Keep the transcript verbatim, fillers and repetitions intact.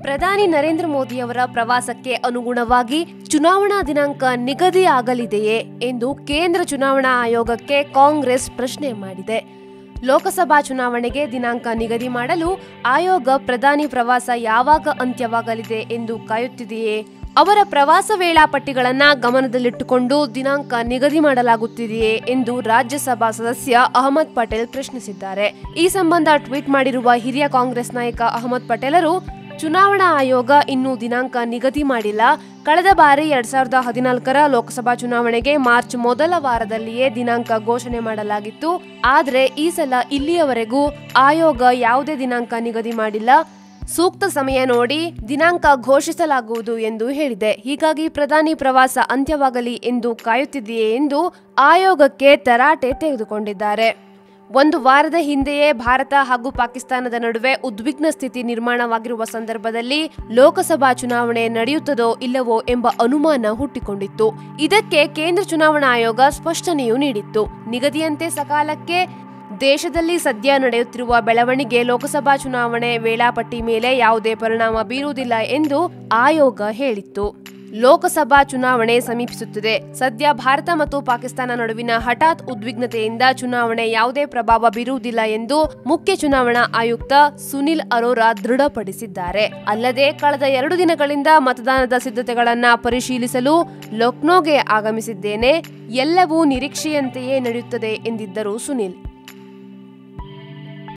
ಪ್ರಧಾನಿ ನರೇಂದ್ರ ಮೋದಿಯವರ ಪ್ರವಾಸಕ್ಕೆ ಅನುಗುಣವಾಗಿ ಚುನಾವಣಾ ದಿನಾಂಕ ನಿಗದಿಯಾಗಲಿದೆಯೇ ಎಂದು ಕೇಂದ್ರ ಚುನಾವಣಾ ಆಯೋಗಕ್ಕೆ ಕಾಂಗ್ರೆಸ್ ಪ್ರಶ್ನೆ ಮಾಡಿದೆ. ಲೋಕಸಭಾ ಚುನಾವಣೆಗೆ ದಿನಾಂಕ ನಿಗದಿ ಮಾಡಲು ಆಯೋಗ ಪ್ರಧಾನಿ ಪ್ರವಾಸ ಯಾವಾಗ ಅಂತ್ಯವಾಗಲಿದೆ ಎಂದು ಕಾಯುತ್ತಿದೆಯೇ? ಅವರ ಪ್ರವಾಸ ವೇಳಾಪಟ್ಟಿಗಳನ್ನು ಗಮನದಲ್ಲಿಟ್ಟುಕೊಂಡು ದಿನಾಂಕ ನಿಗದಿ ಮಾಡಲಾಗುತ್ತಿದೆಯೇ ಎಂದು ರಾಜ್ಯಸಭಾ ಸದಸ್ಯ ಅಹಮದ್ ಪಟೇಲ್ ಪ್ರಶ್ನಿಸಿದ್ದಾರೆ. ಈ ಸಂಬಂಧ ಟ್ವೀಟ್ ಮಾಡಿರುವ ಹಿರಿಯ ಕಾಂಗ್ರೆಸ್ ನಾಯಕ ಅಹಮದ್ ಪಟೇಲರು, ಚುನಾವಣಾ ಆಯೋಗ ಇನ್ನೂ ದಿನಾಂಕ ನಿಗದಿ ಮಾಡಿಲ್ಲ. ಕಳೆದ ಬಾರಿ ಎರಡ್ ಸಾವಿರದ ಹದಿನಾಲ್ಕರ ಲೋಕಸಭಾ ಚುನಾವಣೆಗೆ ಮಾರ್ಚ್ ಮೊದಲ ವಾರದಲ್ಲಿಯೇ ದಿನಾಂಕ ಘೋಷಣೆ ಮಾಡಲಾಗಿತ್ತು. ಆದರೆ ಈ ಸಲ ಇಲ್ಲಿಯವರೆಗೂ ಆಯೋಗ ಯಾವುದೇ ದಿನಾಂಕ ನಿಗದಿ ಮಾಡಿಲ್ಲ. ಸೂಕ್ತ ಸಮಯ ನೋಡಿ ದಿನಾಂಕ ಘೋಷಿಸಲಾಗುವುದು ಎಂದು ಹೇಳಿದೆ. ಹೀಗಾಗಿ ಪ್ರಧಾನಿ ಪ್ರವಾಸ ಅಂತ್ಯವಾಗಲಿ ಎಂದು ಕಾಯುತ್ತಿದೆಯೇ ಎಂದು ಆಯೋಗಕ್ಕೆ ತರಾಟೆ ತೆಗೆದುಕೊಂಡಿದ್ದಾರೆ. ಒಂದು ವಾರದ ಹಿಂದೆಯೇ ಭಾರತ ಹಾಗೂ ಪಾಕಿಸ್ತಾನದ ನಡುವೆ ಉದ್ವಿಗ್ನ ಸ್ಥಿತಿ ನಿರ್ಮಾಣವಾಗಿರುವ ಸಂದರ್ಭದಲ್ಲಿ ಲೋಕಸಭಾ ಚುನಾವಣೆ ನಡೆಯುತ್ತದೋ ಇಲ್ಲವೋ ಎಂಬ ಅನುಮಾನ ಹುಟ್ಟಿಕೊಂಡಿತ್ತು. ಇದಕ್ಕೆ ಕೇಂದ್ರ ಚುನಾವಣಾ ಆಯೋಗ ಸ್ಪಷ್ಟನೆಯೂ ನೀಡಿತ್ತು. ನಿಗದಿಯಂತೆ ಸಕಾಲಕ್ಕೆ ದೇಶದಲ್ಲಿ ಸದ್ಯ ನಡೆಯುತ್ತಿರುವ ಬೆಳವಣಿಗೆ ಲೋಕಸಭಾ ಚುನಾವಣೆ ವೇಳಾಪಟ್ಟಿ ಮೇಲೆ ಯಾವುದೇ ಪರಿಣಾಮ ಬೀರುವುದಿಲ್ಲ ಎಂದು ಆಯೋಗ ಹೇಳಿತ್ತು. ಲೋಕಸಭಾ ಚುನಾವಣೆ ಸಮೀಪಿಸುತ್ತಿದೆ. ಸದ್ಯ ಭಾರತ ಮತ್ತು ಪಾಕಿಸ್ತಾನ ನಡುವಿನ ಹಠಾತ್ ಉದ್ವಿಗ್ನತೆಯಿಂದ ಚುನಾವಣೆ ಯಾವುದೇ ಪ್ರಭಾವ ಬೀರುವುದಿಲ್ಲ ಎಂದು ಮುಖ್ಯ ಚುನಾವಣಾ ಆಯುಕ್ತ ಸುನಿಲ್ ಅರೋರಾ ದೃಢಪಡಿಸಿದ್ದಾರೆ. ಅಲ್ಲದೆ ಕಳೆದ ಎರಡು ದಿನಗಳಿಂದ ಮತದಾನದ ಸಿದ್ಧತೆಗಳನ್ನ ಪರಿಶೀಲಿಸಲು ಲಕ್ನೋಗೆ ಆಗಮಿಸಿದ್ದೇನೆ. ಎಲ್ಲವೂ ನಿರೀಕ್ಷೆಯಂತೆಯೇ ನಡೆಯುತ್ತದೆ ಎಂದಿದ್ದರು ಸುನಿಲ್.